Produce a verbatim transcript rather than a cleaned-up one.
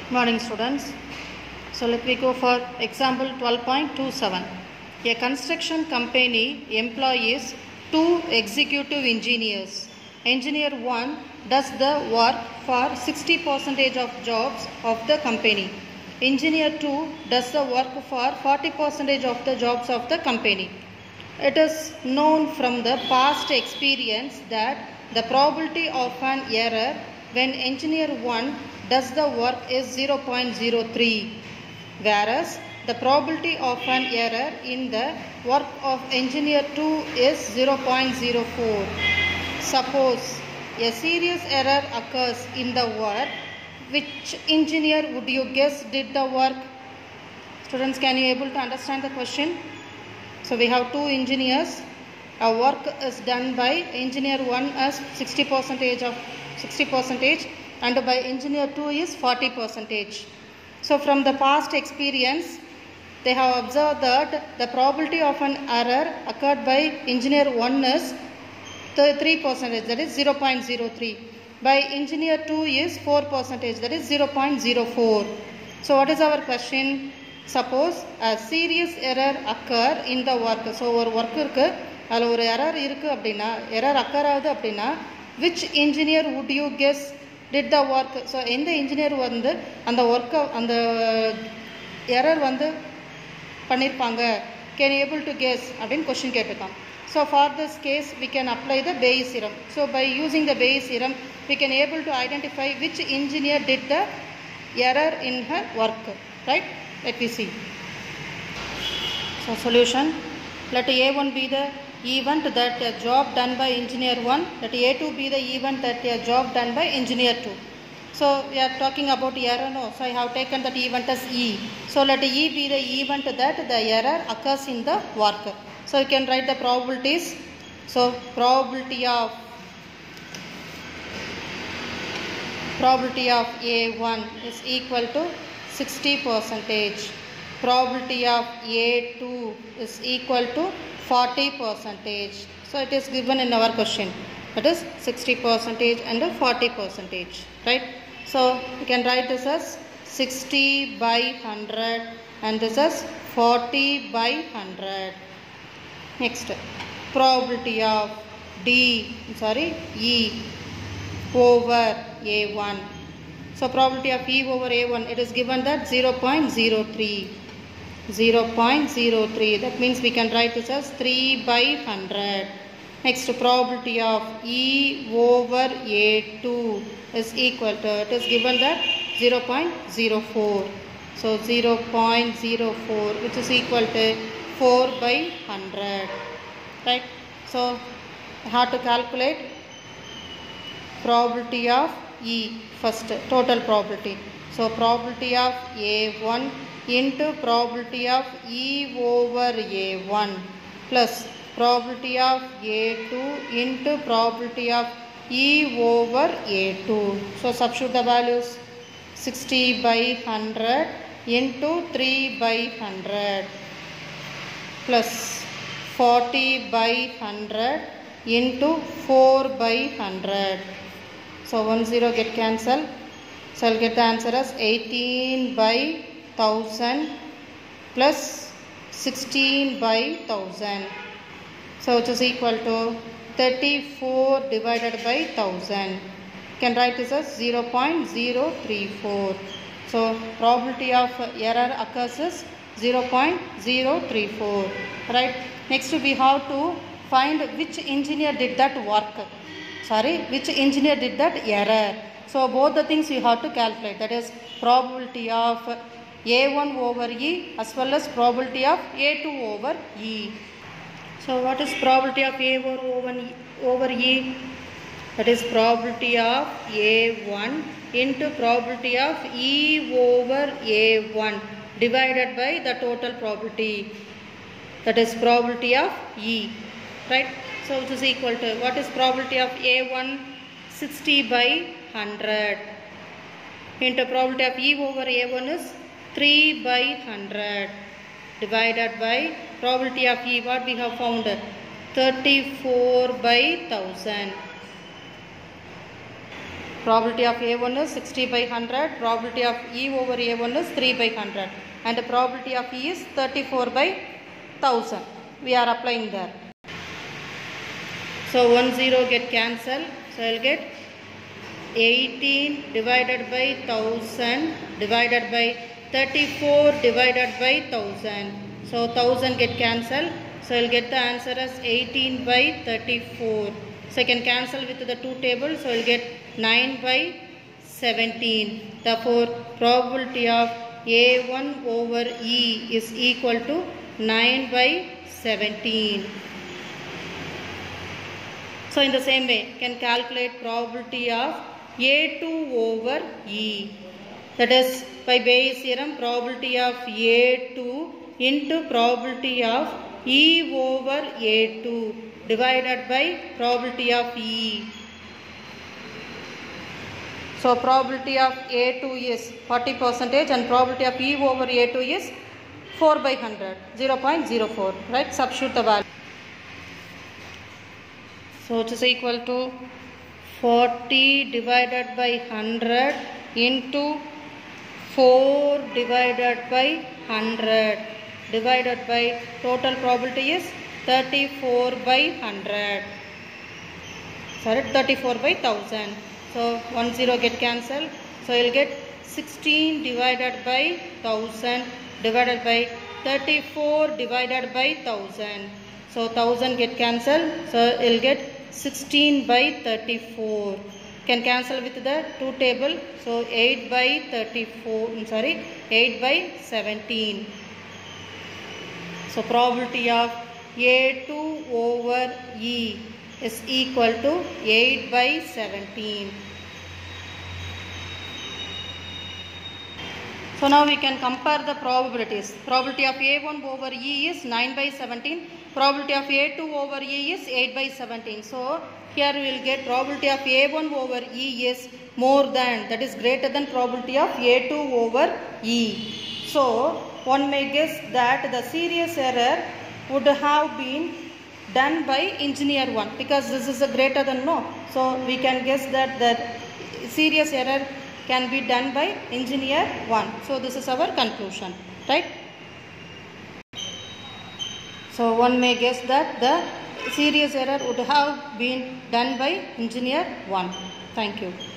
Morning students. So let me go for example twelve point two seven. A construction company employs two executive engineers. Engineer one does the work for sixty percent of jobs of the company. Engineer two does the work for forty percent of the jobs of the company. It is known from the past experience that the probability of an error when engineer one does the work is zero point zero three, whereas the probability of an error in the work of engineer two is zero point zero four. Suppose a serious error occurs in the work, which engineer would you guess did the work? Students, can you able to understand the question? So we have two engineers. A work is done by engineer one as sixty percent of sixty percent and by engineer two is forty percent. So from the past experience, they have observed that the probability of an error occurred by engineer one is three percent, that is zero point zero three. By engineer two is four percent, that is zero point zero four. So what is our question? Suppose a serious error occur in the work. So ஒரு work இருக்கு, அதில் ஒரு error இருக்கு அப்படின்னா, error occur ஆகுது அப்படின்னா, which engineer would you guess did the work? So எந்த engineer வந்து அந்த work அந்த error வந்து பண்ணிருப்பாங்க? Can you able to guess அப்படின்னு question கேட்டிருக்காங்க. So for this case we can apply the Bayes theorem. So by using the Bayes theorem we can able to identify which engineer did the error in her work, right? Let me see. So solution, let A one be the event that a job done by engineer one, let A two be the event that a job done by engineer two. So we are talking about error, no? So I have taken that event as E. So let E be the event that the error occurs in the work. So you can write the probabilities. So probability of probability of A one is equal to sixty percent. Probability of A two is equal to forty percent. So it is given in our question. That is sixty percent and forty percent. Right? So you can write this as sixty by one hundred and this as forty by one hundred. Next, probability of D, sorry, E over A one. So probability of E over A one, it is given that zero point zero three. zero point zero three, that means we can write this as three by one hundred. Next, probability of E over A two is equal to, it is given that zero point zero four. So zero point zero four, which is equal to four by one hundred. Right? So how to calculate probability of E first, total probability. So probability of A one into probability of E over A one plus probability of A two into probability of E over A two. So substitute the values, sixty by one hundred into three by one hundred plus forty by one hundred into four by one hundred. So one zero get cancelled. So I'll get the answer as eighteen by one thousand plus sixteen by one thousand. So it is equal to thirty-four divided by one thousand. You can write this as zero point zero three four. So probability of error occurs is zero point zero three four. Right? Next we have to find which engineer did that work. Sorry, which engineer did that error. So both the things you have to calculate. That is probability of A one over E as well as probability of A two over E. So what is probability of A one over E? That is probability of A one into probability of E over A one divided by the total probability. That is probability of E. Right? So which is equal to, what is probability of A one? sixty by one hundred into probability of E over A one is three by one hundred divided by probability of E, what we have found, thirty-four by one thousand. Probability of A one is sixty by one hundred. Probability of E over A one is three by one hundred. And the probability of E is thirty-four by one thousand. We are applying there. So one zero get cancelled. So I will get eighteen divided by one thousand divided by thirty-four divided by one thousand. So one thousand get cancelled. So I will get the answer as eighteen by thirty-four. So I can cancel with the two tables. So I will get nine by seventeen. Therefore, probability of A one over E is equal to nine by seventeen. So in the same way, can calculate probability of A two over E. That is, by Bayes' theorem, probability of A two into probability of E over A two divided by probability of E. So probability of A two is forty percent and probability of E over A two is four by one hundred, zero point zero four, right? Substitute the value. So it is equal to forty divided by one hundred into four divided by one hundred divided by total probability is thirty-four by one hundred. Sorry, thirty-four by one thousand. So one zero get cancelled. So you will get sixteen divided by one thousand divided by thirty-four divided by one thousand. So one thousand get cancelled. So you will get sixteen by thirty-four. Can cancel with the two table. So eight by thirty-four. Sorry, eight by seventeen. So probability of A two over E is equal to eight by seventeen. So now we can compare the probabilities. Probability of A one over E is nine by seventeen. Probability of A two over E is eight by seventeen. So here we will get probability of A one over E is more than, that is greater than probability of A two over E. So one may guess that the serious error would have been done by engineer one, because this is a greater than no. So we can guess that the serious error can be done by engineer one. So this is our conclusion, right? So one may guess that the serious error would have been done by engineer one. Thank you.